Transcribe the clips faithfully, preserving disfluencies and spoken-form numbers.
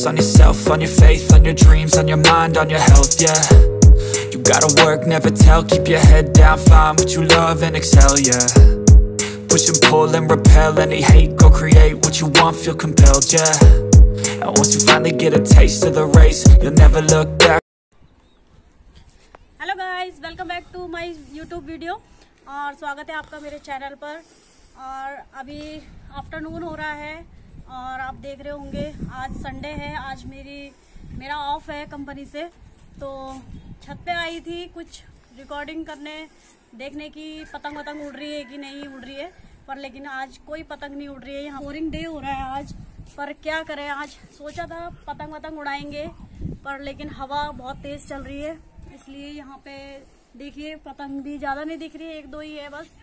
on yourself, on your faith, on your dreams, on your mind, on your health, yeah. You gotta work, never tell, keep your head down, find what you love and excel, yeah. Push and pull and repel any hate, go create what you want, feel compelled, yeah. And once you finally get a taste of the race, you'll never look back. Hello guys, welcome back to my YouTube video और स्वागत है आपका मेरे channel पर। और अभी afternoon हो रहा है और आप देख रहे होंगे आज संडे है। आज मेरी मेरा ऑफ है कंपनी से, तो छत पे आई थी कुछ रिकॉर्डिंग करने, देखने की पतंग वतंग उड़ रही है कि नहीं उड़ रही है। पर लेकिन आज कोई पतंग नहीं उड़ रही है। यहाँ बोरिंग डे हो रहा है आज, पर क्या करें। आज सोचा था पतंग वतंग उड़ाएंगे, पर लेकिन हवा बहुत तेज चल रही है, इसलिए यहाँ पे देखिए पतंग भी ज़्यादा नहीं दिख रही है, एक दो ही है बस।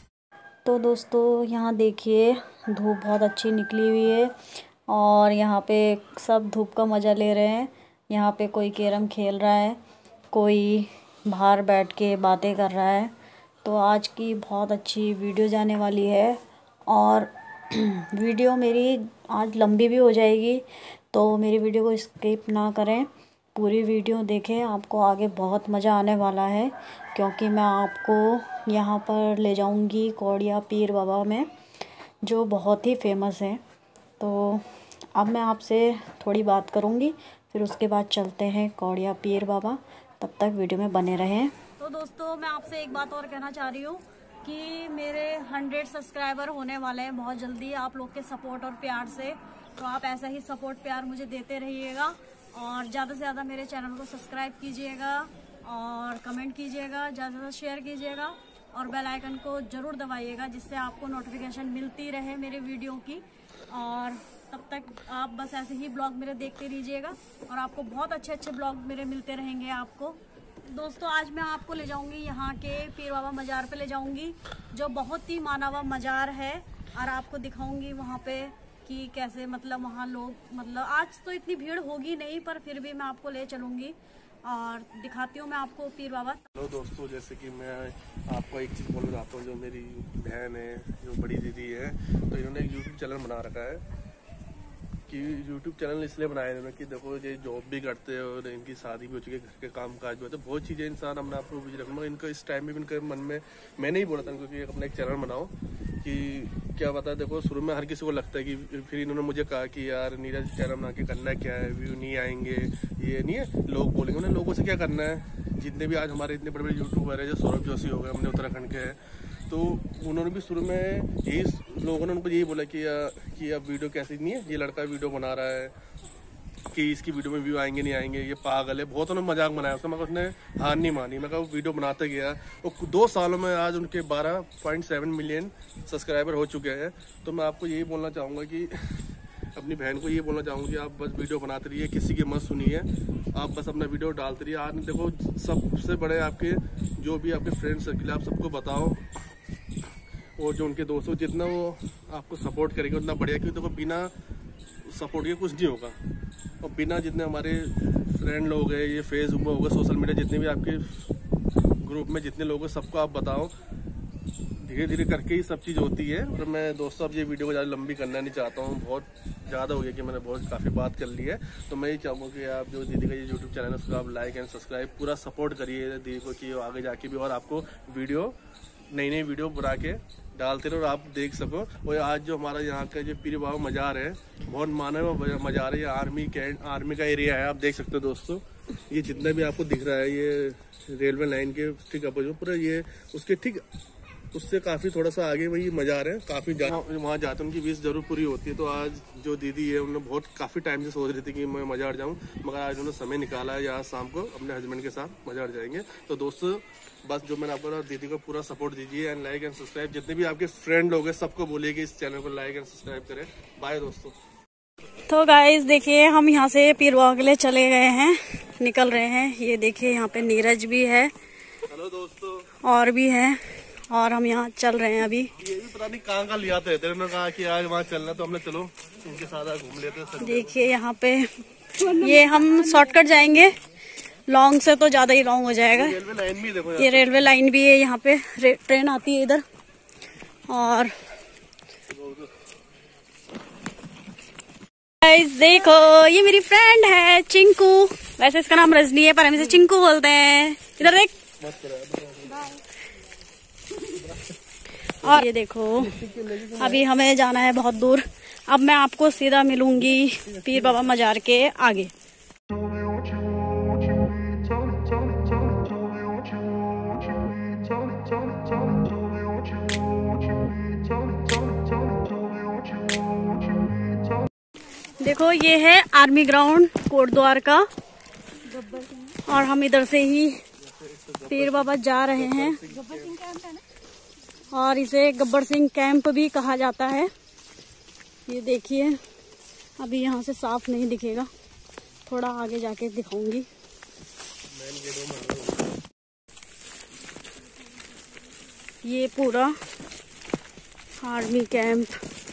तो दोस्तों यहाँ देखिए धूप बहुत अच्छी निकली हुई है और यहाँ पे सब धूप का मज़ा ले रहे हैं। यहाँ पे कोई कैरम खेल रहा है, कोई बाहर बैठ के बातें कर रहा है। तो आज की बहुत अच्छी वीडियो जाने वाली है और वीडियो मेरी आज लंबी भी हो जाएगी, तो मेरी वीडियो को स्किप ना करें, पूरी वीडियो देखें। आपको आगे बहुत मज़ा आने वाला है, क्योंकि मैं आपको यहाँ पर ले जाऊँगी कौड़िया पीर बाबा में, जो बहुत ही फेमस है। तो अब मैं आपसे थोड़ी बात करूँगी, फिर उसके बाद चलते हैं कौड़िया पीर बाबा। तब तक वीडियो में बने रहें। तो दोस्तों मैं आपसे एक बात और कहना चाह रही हूँ कि मेरे हंड्रेड सब्सक्राइबर होने वाले हैं बहुत जल्दी, आप लोग के सपोर्ट और प्यार से। तो आप ऐसा ही सपोर्ट प्यार मुझे देते रहिएगा और ज़्यादा से ज़्यादा मेरे चैनल को सब्सक्राइब कीजिएगा और कमेंट कीजिएगा, ज़्यादा से ज़्यादा शेयर कीजिएगा और बेल आइकन को ज़रूर दबाइएगा, जिससे आपको नोटिफिकेशन मिलती रहे मेरे वीडियो की। और तब तक आप बस ऐसे ही ब्लॉग मेरे देखते रहिएगा और आपको बहुत अच्छे अच्छे ब्लॉग मेरे मिलते रहेंगे आपको। दोस्तों आज मैं आपको ले जाऊंगी यहाँ के पीर बाबा मज़ार पे ले जाऊंगी, जो बहुत ही माना हुआ मज़ार है, और आपको दिखाऊंगी वहाँ पे कि कैसे मतलब वहाँ लोग, मतलब आज तो इतनी भीड़ होगी नहीं, पर फिर भी मैं आपको ले चलूँगी और दिखाती हूँ मैं आपको पीर बाबा। हेलो दोस्तों, जैसे कि मैं आपको एक चीज़ बोलना चाहता हूँ। जो मेरी बहन है, जो बड़ी दीदी है, तो इन्होंने एक यूट्यूब चैनल बना रखा है। कि यूट्यूब चैनल इसलिए बनाया इन्होंने कि देखो ये जॉब भी करते हैं और इनकी शादी भी हो चुकी है, घर के काम काज भी होते हैं, बहुत चीज़ें इंसान अपने आप को बिजी रखना। इनको इस टाइम में भी इनके मन में मैंने ही बोला था क्योंकि अपना एक चैनल बनाओ, कि क्या पता। देखो शुरू में हर किसी को लगता है कि, फिर इन्होंने मुझे कहा कि यार नीरज चैनल बना के करना क्या है, व्यू नहीं आएंगे, ये नहीं है, लोग बोलेंगे। उन्हें लोगों से क्या करना है। जितने भी आज हमारे इतने बड़े बड़े यूट्यूबर है, जो सौरभ जोशी हो गए, हमने उत्तराखंड के हैं, तो उन्होंने भी शुरू में यही लोगों ने उनको यही बोला कि या, कि अब वीडियो कैसी नहीं है, ये लड़का वीडियो बना रहा है कि इसकी वीडियो में व्यू आएंगे नहीं आएंगे, ये पागल है। बहुत उन्होंने मजाक बनाया उसका, मगर उसने हार नहीं मानी। मैं कहा वो वीडियो बनाते गया और दो सालों में आज उनके बारह पॉइंट सेवन मिलियन सब्सक्राइबर हो चुके हैं। तो मैं आपको यही बोलना चाहूँगा कि अपनी बहन को ये बोलना चाहूँगा कि आप बस वीडियो बनाते रहिए, किसी की मत सुनिए, आप बस अपना वीडियो डालते रहिए। आज देखो सबसे बड़े आपके जो भी आपके फ्रेंड सर्किल, आप सबको बताओ, और जो उनके दोस्तों जितना वो आपको सपोर्ट करेंगे उतना बढ़िया। क्योंकि देखो बिना सपोर्ट के कुछ नहीं होगा, और बिना जितने हमारे फ्रेंड लोग हैं, ये फेसबुक में होगा, सोशल मीडिया जितने भी आपके ग्रुप में जितने लोग हैं, सबको आप बताओ। धीरे धीरे करके ही सब चीज़ होती है। और मैं दोस्तों अब ये वीडियो को ज़्यादा लंबी करना नहीं चाहता हूँ, बहुत ज़्यादा हो गया कि मैंने बहुत काफ़ी बात कर ली है। तो मैं ये चाहूँगा कि आप जो दीदी का ये यूट्यूब चैनल है उसको आप लाइक एंड सब्सक्राइब पूरा सपोर्ट करिए दीदी को, कि आगे जाके भी और आपको वीडियो नई नई वीडियो बना के डालते रहो और आप देख सको। और आज जो हमारा यहाँ का जो पीर बाबा मज़ार है, बहुत माना हुआ मज़ार है। ये आर्मी कैंट आर्मी का एरिया है, आप देख सकते हो दोस्तों। ये जितना भी आपको दिख रहा है, ये रेलवे लाइन के ठीक अपोजिट पूरा, ये उसके ठीक उससे काफ़ी थोड़ा सा आगे वही मज़ार है। काफ़ी वहाँ जाते उनकी विश जरूर पूरी होती है। तो आज जो दीदी है उन्होंने बहुत काफ़ी टाइम से सोच रही थी कि मैं मज़ार जाऊँ, मगर आज उन्होंने समय निकाला है, आज शाम को अपने हस्बैंड के साथ मज़ार जाएंगे। तो दोस्तों बस जो मैंने आपको, दीदी को पूरा सपोर्ट दीजिए एंड लाइक एंड सब्सक्राइब। जितने भी आपके फ्रेंड लोग हैं सबको बोलिए कि इस चैनल को लाइक एंड सब्सक्राइब करें। बाय दोस्तों। तो गाइस देखिए हम यहाँ से पीर बाबा के लिए चले गए हैं, निकल रहे हैं। ये देखिए यहाँ पे नीरज भी है, हेलो दोस्तों, और भी है, और हम यहाँ चल रहे हैं अभी। ये भी पता नहीं कहाँ कहाँ ले आते रहते हैं। उन्होंने कहा कि आज वहाँ चलना, तो हमने चलो उनके साथ घूम लेते हैं। देखिए यहाँ पे ये हम शॉर्टकट जाएंगे, लॉन्ग से तो ज्यादा ही लॉन्ग हो जाएगा। रेलवे लाइन भी देखो, ये रेलवे लाइन भी है, यहाँ पे ट्रेन आती है इधर। और गाइस देखो, ये मेरी फ्रेंड है चिंकू। वैसे इसका नाम रजनी है पर हम इसे चिंकू बोलते हैं। इधर देख। और ये देखो, अभी हमें जाना है बहुत दूर। अब मैं आपको सीधा मिलूंगी पीर बाबा मजार के आगे। देखो, ये है आर्मी ग्राउंड कोटद्वार का और हम इधर से ही पीर बाबा जा रहे हैं। और इसे गब्बर सिंह कैंप भी कहा जाता है। ये देखिए, अभी यहाँ से साफ नहीं दिखेगा, थोड़ा आगे जाके दिखाऊंगी। ये पूरा आर्मी कैंप।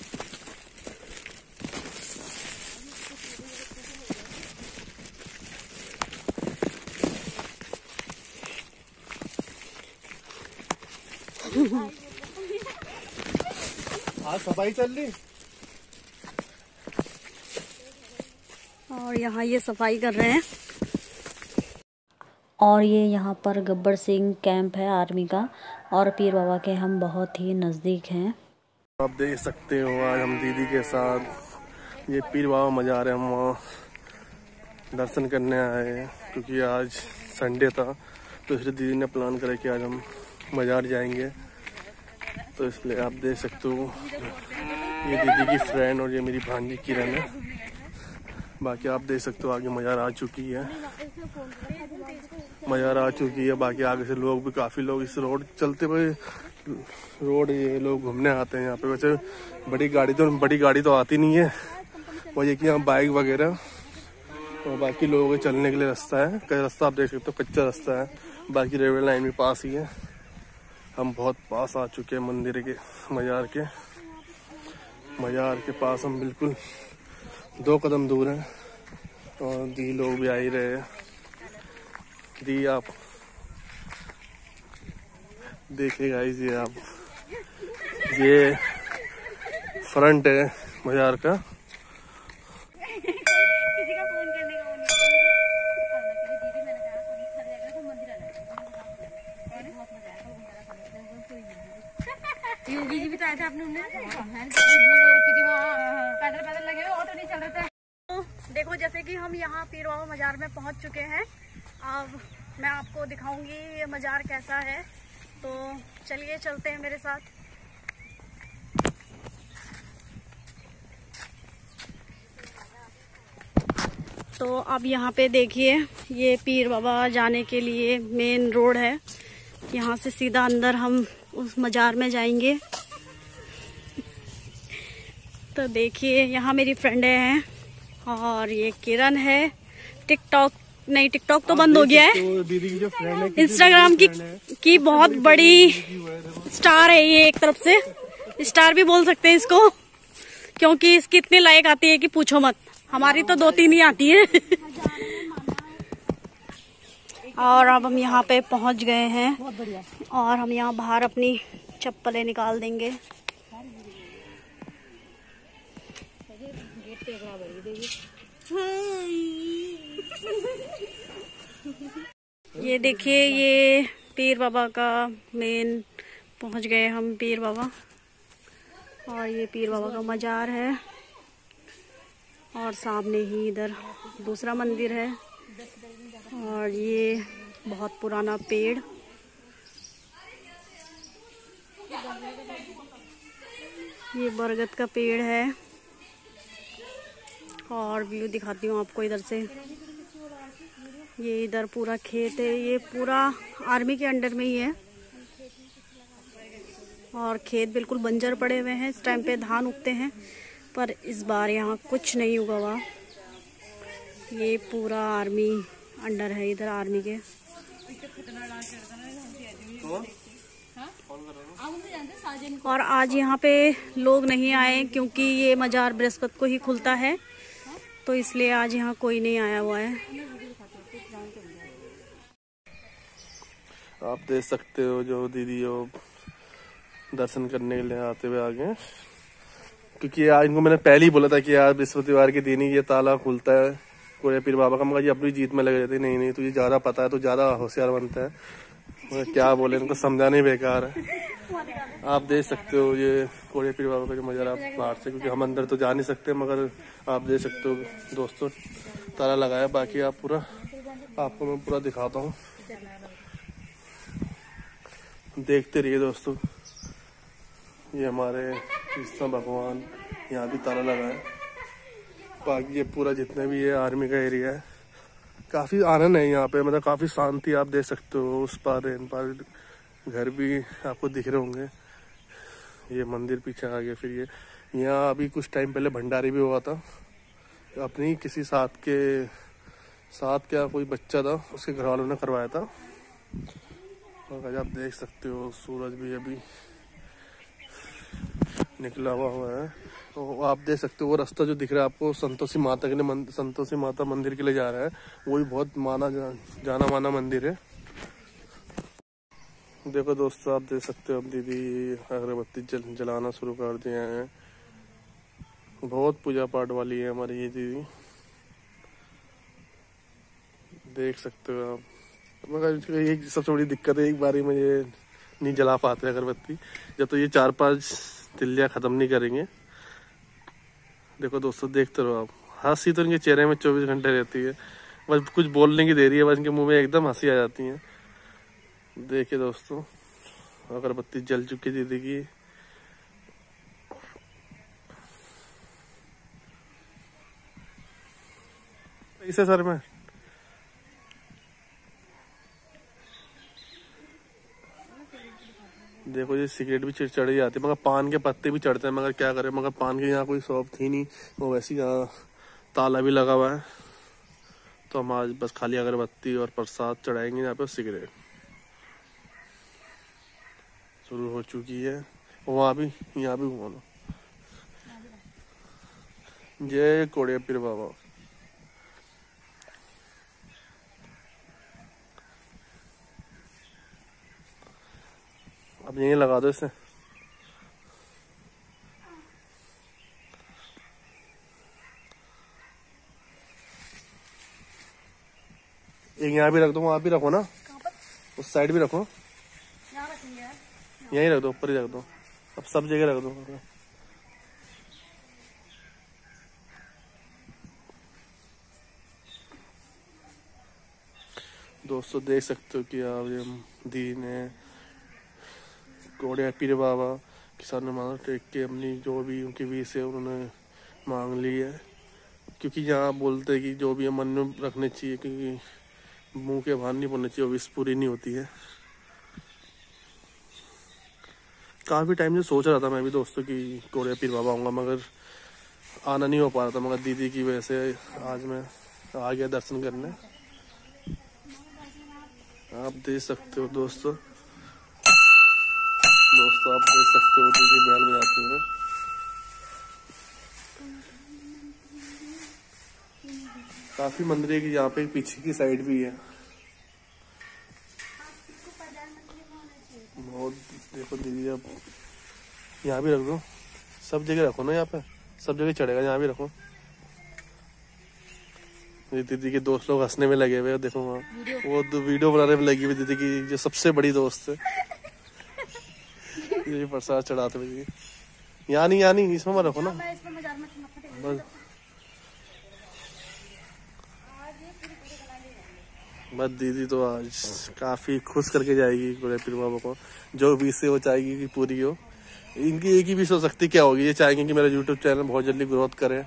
आज सफाई चल रही और यहाँ ये सफाई कर रहे हैं। और ये यहाँ पर गब्बर सिंह कैंप है आर्मी का, और पीर बाबा के हम बहुत ही नज़दीक हैं। आप देख सकते हो, आज हम दीदी के साथ ये पीर बाबा मजार है, हम वहाँ दर्शन करने आए हैं। क्योंकि आज संडे था तो इसलिए दीदी ने प्लान करा कि आज हम मजार जाएंगे। तो इसलिए आप देख सकते हो, ये दीदी की फ्रेंड और ये मेरी भांजी किरण है। बाकी आप देख सकते हो आगे मजार आ चुकी है, मजार आ चुकी है। बाकी आगे से लोग भी, काफ़ी लोग इस रोड चलते हुए रोड ये लोग घूमने आते हैं यहाँ पे। वैसे बड़ी गाड़ी तो बड़ी गाड़ी तो आती नहीं है, और ये कि यहाँ बाइक वगैरह और बाकी लोगों के चलने के लिए रास्ता है। कई रास्ता आप देख सकते हो, कच्चा रास्ता है। बाकी रेलवे लाइन भी पास ही है। हम बहुत पास आ चुके हैं मंदिर के, मजार के मजार के पास हम बिल्कुल दो कदम दूर हैं। और दी लोग भी आ ही रहे हैं। दी आप देखिएगा, ये आप ये फ्रंट है मजार का। योगी जी भी तो आए थे अपने, पैदल पैदल लगे हुए, ऑटो नहीं चल रहे थे। तो देखो, जैसे कि हम यहाँ पीर बाबा मजार में पहुँच चुके हैं। अब मैं आपको दिखाऊंगी ये मजार कैसा है। तो चलिए चलते हैं मेरे साथ। तो अब यहाँ पे देखिए, ये पीर बाबा जाने के लिए मेन रोड है। यहाँ से सीधा अंदर हम उस मजार में जाएंगे। तो देखिए, यहाँ मेरी फ्रेंडें हैं और ये किरण है। टिकटॉक नहीं, टिकटॉक तो बंद हो गया है। दीदी की जो फ्रेंड है, इंस्टाग्राम की की बहुत बड़ी स्टार है ये, एक तरफ से स्टार भी बोल सकते हैं इसको, क्योंकि इसकी इतनी लाइक आती है कि पूछो मत। हमारी तो दो तीन ही आती है। और अब हम यहाँ पे पहुँच गए हैं और हम यहाँ बाहर अपनी चप्पलें निकाल देंगे। ये देखिए, ये पीर बाबा का मेन पहुँच गए हम, पीर बाबा। और ये पीर बाबा का मजार है और सामने ही इधर दूसरा मंदिर है। और ये बहुत पुराना पेड़, ये बरगद का पेड़ है। और व्यू दिखाती हूँ आपको इधर से। ये इधर पूरा खेत है, ये पूरा आर्मी के अंडर में ही है। और खेत बिल्कुल बंजर पड़े हुए हैं। इस टाइम पे धान उगते हैं, पर इस बार यहाँ कुछ नहीं उगा हुआ। ये पूरा आर्मी अंडर है, इधर आर्मी के। और आज यहाँ पे लोग नहीं आए क्योंकि ये मजार बृहस्पति को ही खुलता है, तो इसलिए आज यहाँ कोई नहीं आया हुआ है। आप देख सकते हो जो दीदी वो दर्शन करने के लिए आते हुए आगे, क्योंकि यार इनको मैंने पहले ही बोला था कि यार बृहस्पतिवार के दिन ही ये ताला खुलता है कोड़े पीर बाबा का। मगर ये अपनी जीत में लगे रहते, नहीं नहीं तुझे ज्यादा पता है, तो ज्यादा होशियार बनता है। मगर क्या बोले, इनको समझाने बेकार है। आप देख सकते हो ये कोड़े पीर बाबा का जो मज़ार आप बाहर से, क्योंकि हम अंदर तो जा नहीं सकते, मगर आप देख सकते हो दोस्तों ताला लगाया। बाकी आप पूरा आपको मैं पूरा दिखाता हूँ, देखते रहिए दोस्तों। ये हमारे कृष्ण भगवान यहाँ भी ताला लगा है। बाकी ये पूरा जितने भी ये आर्मी का एरिया है, काफ़ी आनंद है यहाँ पे, मतलब काफ़ी शांति आप देख सकते हो। उस पार इन पार घर भी आपको दिख रहे होंगे। ये मंदिर पीछे आ गया। फिर ये यहाँ अभी कुछ टाइम पहले भंडारी भी हुआ था, अपनी किसी साथ के साथ क्या कोई बच्चा था उसके घर वालों ने करवाया था। और आप देख सकते हो सूरज भी अभी निकला हुआ हुआ है। तो आप देख सकते हो वो रास्ता जो दिख रहा है आपको संतोषी माता के लिए, संतोषी माता मंदिर के लिए जा रहा है। वो भी बहुत माना जा, जाना माना मंदिर है। देखो दोस्तों आप देख सकते हो अब दीदी अगरबत्ती जल, जलाना शुरू कर दिए हैं। बहुत पूजा पाठ वाली है हमारी ये दीदी, देख सकते हो आप। मगर एक सबसे बड़ी दिक्कत है, एक बारी में ये नहीं जला पाते अगरबत्ती जब तो ये चार पांच तिल्लियाँ ख़त्म नहीं करेंगे। देखो दोस्तों देखते रहो आप, हंसी तो इनके चेहरे में चौबीस घंटे रहती है, बस कुछ बोलने की देरी है, बस इनके मुंह में एकदम हंसी आ जाती है। देखिए दोस्तों अगरबत्ती जल चुकी दीदी की। इसे सर में देखो ये सिगरेट भी चिड़ चढ़ी जाती है, मगर पान के पत्ते भी चढ़ते हैं, मगर क्या करें, मगर पान के यहाँ कोई शॉप थी नहीं, वो वैसे यहाँ ताला भी लगा हुआ है। तो हम आज बस खाली अगरबत्ती और प्रसाद चढ़ाएंगे यहाँ पे। सिगरेट शुरू हो चुकी है, वहाँ भी यहाँ भी घुमाना। जय कोड़े पीर बाबा। अब यहीं लगा दो इसे। एक यहाँ भी रख दो, वहाँ भी रखो ना, उस साइड भी रखो। यहीं रख दो, ऊपर ही रख दो, अब सब जगह रख दो। दोस्तों देख सकते हो कि आप ये दीन है कोड़े पीर बाबा के सामने माथा टेक के अपनी जो भी उनकी विश है उन्होंने मांग ली है। क्योंकि यहाँ बोलते हैं कि जो भी मन में रखने चाहिए, क्योंकि मुंह के बाहर नहीं बोलना चाहिए, विश पूरी नहीं होती है। काफ़ी टाइम से सोच रहा था मैं भी दोस्तों कि कोड़े पीर बाबा आऊँगा, मगर आना नहीं हो पा रहा था, मगर दीदी की वजह से आज मैं आ गया दर्शन करने। आप देख सकते हो दोस्तों दोस्तों आप देख सकते हो दीदी बैल बजाते हुए। काफी मंदिर की यहाँ पे पीछे की साइड भी है बहुत। देखो दीदी अब यहाँ भी रख दो, सब जगह रखो ना, यहाँ पे सब जगह चढ़ेगा, यहाँ भी रखो। दीदी के दोस्त लोग हंसने में लगे हुए हैं, देखो वहाँ वो दो वीडियो बनाने में लगी हुई दीदी की जो सबसे बड़ी दोस्त है। ये प्रसाद चढ़ाते हुए यहाँ नहीं यहाँ नहीं इसमें मत रखो ना बस। बस दीदी तो आज काफी खुश करके जाएगी कोड़े पीर बाबा को, जो विश है वो चाहेगी कि पूरी हो। इनकी एक ही विश हो सकती क्या होगी, ये चाहेंगे कि मेरा यूट्यूब चैनल बहुत जल्दी ग्रोथ करे।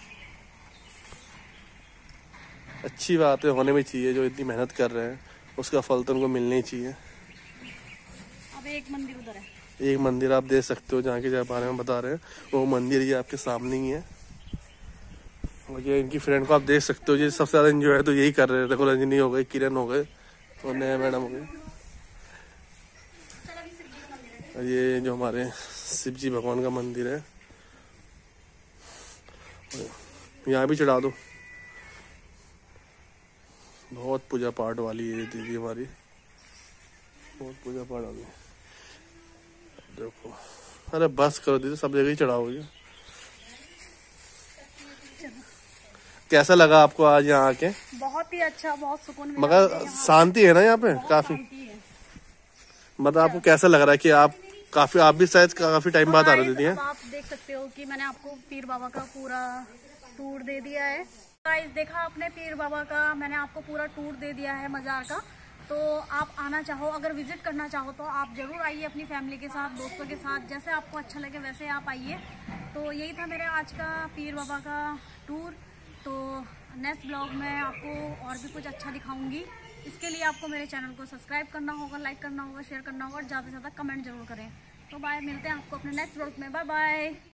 अच्छी बात है, होने में चाहिए, जो इतनी मेहनत कर रहे हैं उसका फल तो उनको मिलना ही चाहिए। अब एक मंदिर उधर है, एक मंदिर आप देख सकते हो जहाँ के बारे में बता रहे हैं, वो मंदिर ये आपके सामने ही है। और ये इनकी फ्रेंड को आप देख सकते हो, ये सबसे ज्यादा एंजॉय तो यही कर रहे हैं। देखो रंजनी हो गई, किरण हो गए और नया मैडम हो गई। ये जो हमारे शिव जी भगवान का मंदिर है, यहाँ भी चढ़ा दो। बहुत पूजा पाठ वाली है दीदी हमारी, बहुत पूजा पाठ वाली। देखो अरे बस करो दीदी, सब जगह ही चढ़ाओगे। कैसा लगा आपको आज यहाँ आके? बहुत ही अच्छा, बहुत सुकून मिला। मगर शांति है ना यहाँ पे काफी? मतलब आपको कैसा लग रहा है कि आप काफी आप भी शायद काफी टाइम बाद आ रहे थे? आप देख सकते हो कि मैंने आपको पीर बाबा का पूरा टूर दे दिया है। गाइस देखा आपने पीर बाबा का, मैंने आपको पूरा टूर दे दिया है मज़ार का। तो आप आना चाहो, अगर विजिट करना चाहो तो आप ज़रूर आइए अपनी फैमिली के साथ, दोस्तों के साथ, जैसे आपको अच्छा लगे वैसे आप आइए। तो यही था मेरे आज का पीर बाबा का टूर। तो नेक्स्ट ब्लॉग में आपको और भी कुछ अच्छा दिखाऊंगी। इसके लिए आपको मेरे चैनल को सब्सक्राइब करना होगा, लाइक करना होगा, शेयर करना होगा और ज़्यादा से ज़्यादा कमेंट जरूर करें। तो बाय, मिलते हैं आपको अपने नेक्स्ट ब्लॉग में। Bye bye.